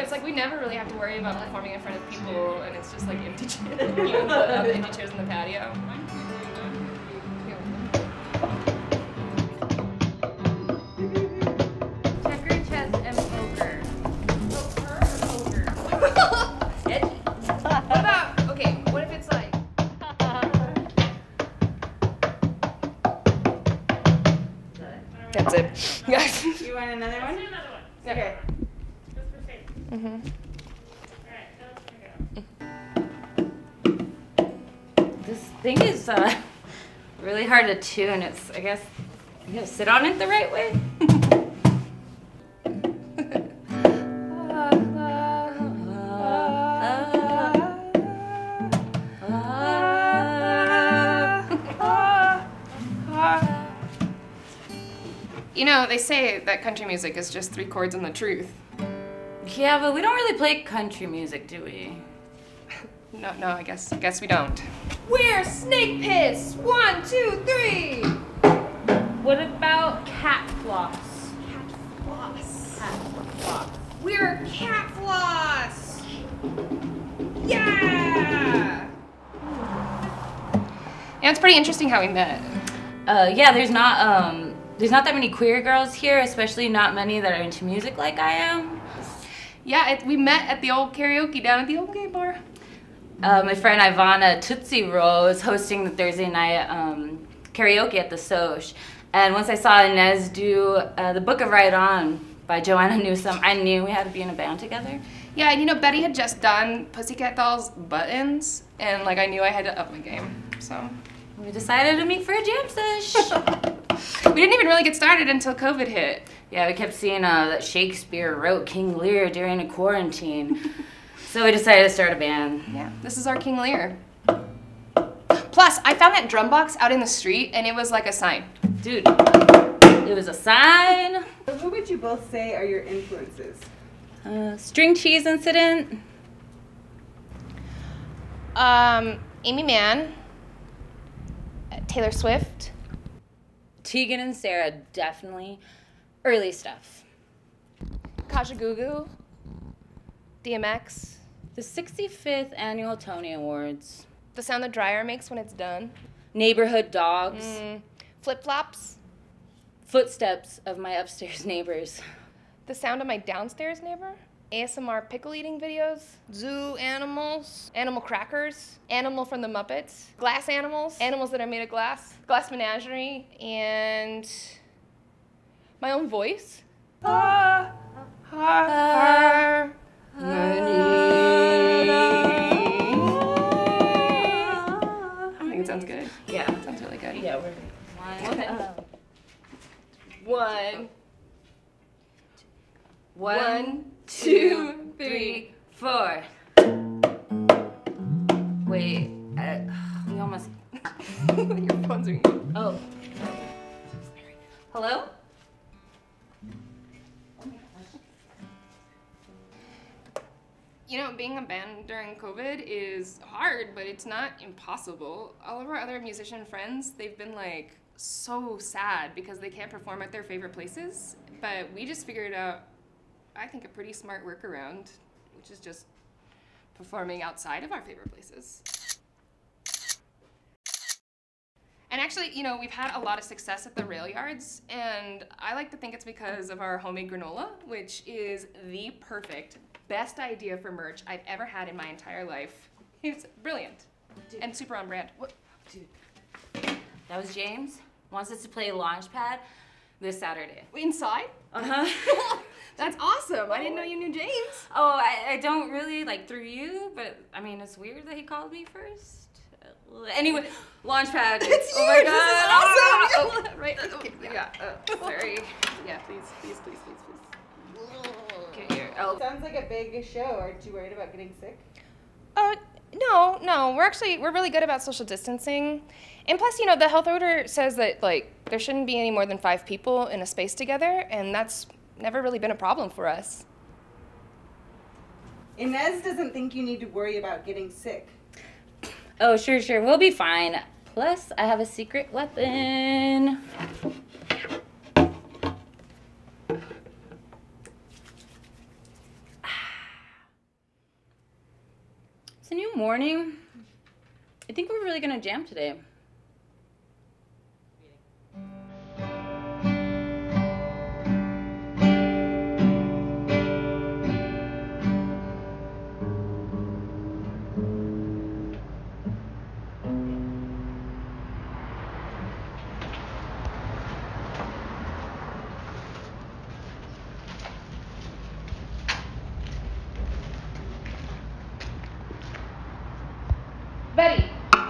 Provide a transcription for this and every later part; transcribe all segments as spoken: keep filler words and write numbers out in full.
it's like we never really have to worry about performing in front of people, and it's just like empty chairs, you know, the, the empty chairs in the patio. Checker, chess, and poker. Poker or poker? Edgy. What about, okay, what if it's like... That's it. Yes. You want another one? Another one. Okay. Just for safety. Mm-hmm. All right, so let's go. This thing is uh, really hard to tune. It's, I guess, you gotta sit on it the right way. You know, they say that country music is just three chords and the truth. Yeah, but we don't really play country music, do we? No, no, I guess, I guess we don't. We're snake piss. One, two, three. What about cat floss? Cat floss. Cat floss. We're cat floss. Yeah. Yeah, it's pretty interesting how we met. Uh, yeah, there's not um, there's not that many queer girls here, especially not many that are into music like I am. Yeah, it, we met at the old karaoke down at the old gay bar. Uh, my friend Ivana Tootsie Roll was hosting the Thursday night um, karaoke at the Soch. And once I saw Inez do uh, the Book of Right On by Joanna Newsom, I knew we had to be in a band together. Yeah, and you know, Betty had just done Pussycat Dolls Buttons, and like I knew I had to up my game, so. We decided to meet for a jam sesh. We didn't even really get started until COVID hit. Yeah, we kept seeing uh, that Shakespeare wrote King Lear during a quarantine. So we decided to start a band. Yeah, this is our King Lear. Plus, I found that drum box out in the street, and it was like a sign. Dude, it was a sign. So who would you both say are your influences? Uh, string cheese incident. Um, Amy Mann, Taylor Swift. Tegan and Sarah, definitely. Early stuff. Kaja Gugu, D M X. The sixty-fifth Annual Tony Awards. The sound the dryer makes when it's done. Neighborhood dogs. Mm. Flip-flops. Footsteps of my upstairs neighbors. The sound of my downstairs neighbor. A S M R pickle eating videos. Zoo animals. Animal crackers. Animal from the Muppets. Glass animals. Animals that are made of glass. Glass menagerie. And my own voice. Ah, har, I think it sounds good. Yeah. It sounds really good. Yeah, we're one. Uh, One. One, two, three, four. Wait, uh, we almost. Your phone's ringing. Oh. Hello? You know, being a band during COVID is hard, but it's not impossible. All of our other musician friends, they've been like so sad because they can't perform at their favorite places. But we just figured out, I think, a pretty smart workaround, which is just performing outside of our favorite places. And actually, you know, we've had a lot of success at the rail yards, and I like to think it's because of our homemade granola, which is the perfect, best idea for merch I've ever had in my entire life. It's brilliant. Dude. And super on brand. What? Dude, that was James. Wants us to play Launchpad this Saturday. Inside? Uh-huh. That's awesome. I didn't know you knew James. Oh, I, I don't really, like, through you, but, I mean, it's weird that he called me first. Anyway, Launchpad. It's oh my huge. God. This is awesome. Oh, right. Okay. Yeah. Yeah. Oh, sorry. Yeah. Please. Please. Please. Please. Please. Get here. Oh. Sounds like a big show. Aren't you worried about getting sick? Uh, no, no. We're actually we're really good about social distancing, and plus, you know, the health order says that like there shouldn't be any more than five people in a space together, and that's never really been a problem for us. Inez doesn't think you need to worry about getting sick. Oh, sure, sure. We'll be fine. Plus, I have a secret weapon. It's a new morning. I think we're really gonna jam today. Betty,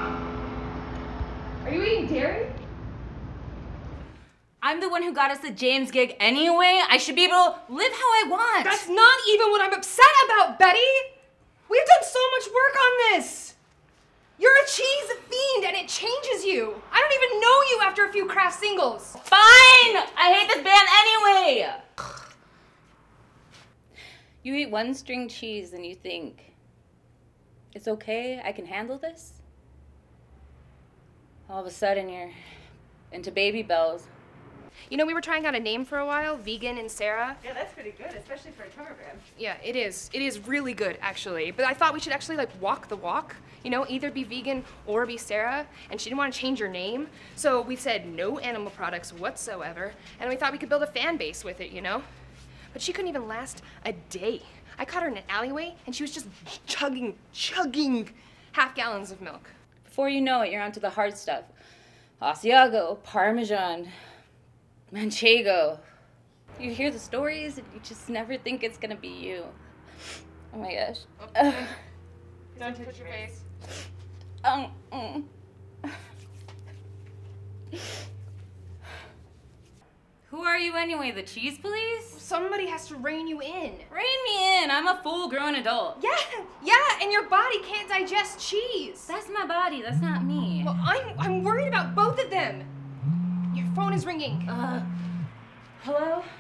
are you eating dairy? I'm the one who got us the James gig anyway. I should be able to live how I want. That's not even what I'm upset about, Betty! We've done so much work on this! You're a cheese fiend and it changes you! I don't even know you after a few craft singles! Fine! I hate this band anyway! You eat one string cheese and you think, it's okay, I can handle this? All of a sudden you're into Baby Bells. You know, we were trying out a name for a while, Vegan and Sarah. Yeah, that's pretty good, especially for a cover band. Yeah, it is. It is really good, actually. But I thought we should actually, like, walk the walk. You know, either be vegan or be Sarah. And she didn't want to change her name. So we said no animal products whatsoever. And we thought we could build a fan base with it, you know? But she couldn't even last a day. I caught her in an alleyway, and she was just chugging, chugging half gallons of milk. Before you know it, you're onto the hard stuff. Asiago, Parmesan, Manchego. You hear the stories and you just never think it's gonna be you. Oh my gosh. Oh, don't touch your face. Um, mm. Who are you anyway, the cheese police? Somebody has to rein you in. Rein me in, I'm a full-grown adult. Yeah, yeah, and your body can't digest cheese. That's my body, that's not me. Well, I'm, I'm worried about both of them. Your phone is ringing. Uh, hello? Am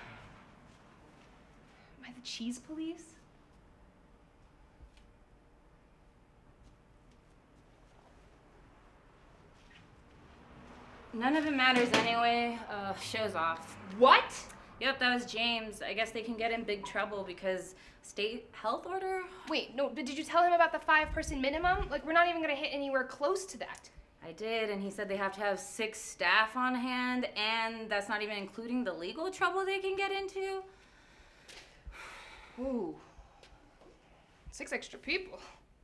I the cheese police? None of it matters anyway. Uh, show's off. What? Yep, that was James. I guess they can get in big trouble because state health order? Wait, no, but did you tell him about the five-person minimum? Like, we're not even gonna hit anywhere close to that. I did, and he said they have to have six staff on hand, and that's not even including the legal trouble they can get into. Ooh. Six extra people.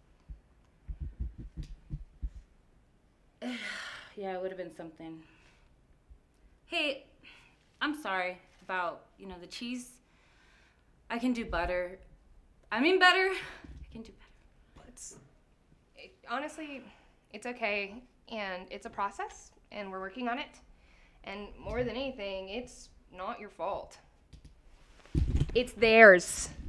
Yeah, it would have been something. Hey, I'm sorry about, you know, the cheese. I can do butter. I mean better. I can do better. It's, it, honestly, it's okay, and it's a process, and we're working on it. And more than anything, it's not your fault. It's theirs.